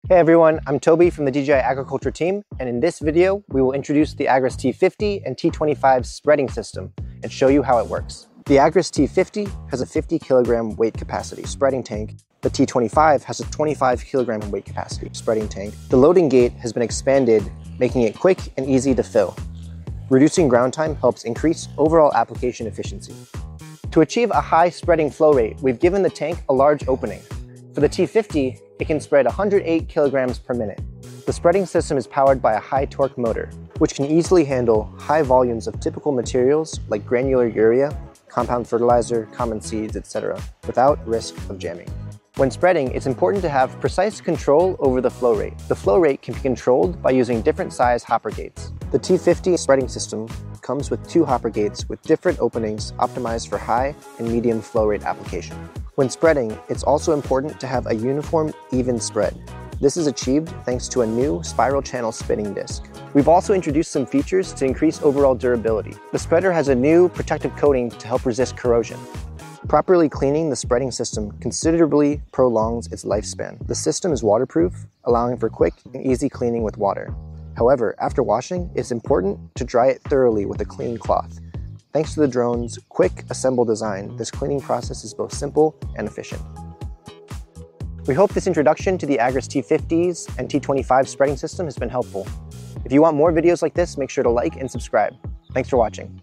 Hey everyone, I'm Toby from the DJI Agriculture team, and in this video, we will introduce the Agras T50 and T25 spreading system and show you how it works. The Agras T50 has a 50 kilogram weight capacity spreading tank. The T25 has a 25 kilogram weight capacity spreading tank. The loading gate has been expanded, making it quick and easy to fill. Reducing ground time helps increase overall application efficiency. To achieve a high spreading flow rate, we've given the tank a large opening. For the T50, it can spread 108 kilograms per minute. The spreading system is powered by a high torque motor, which can easily handle high volumes of typical materials like granular urea, compound fertilizer, common seeds, etc., without risk of jamming. When spreading, it's important to have precise control over the flow rate. The flow rate can be controlled by using different size hopper gates. The T50 spreading system comes with 2 hopper gates with different openings optimized for high and medium flow rate application. When spreading, it's also important to have a uniform, even spread. This is achieved thanks to a new spiral channel spinning disc. We've also introduced some features to increase overall durability. The spreader has a new protective coating to help resist corrosion. Properly cleaning the spreading system considerably prolongs its lifespan. The system is waterproof, allowing for quick and easy cleaning with water. However, after washing, it's important to dry it thoroughly with a clean cloth. Thanks to the drone's quick assemble design, this cleaning process is both simple and efficient. We hope this introduction to the Agras T50s and T25 spreading system has been helpful. If you want more videos like this, make sure to like and subscribe. Thanks for watching.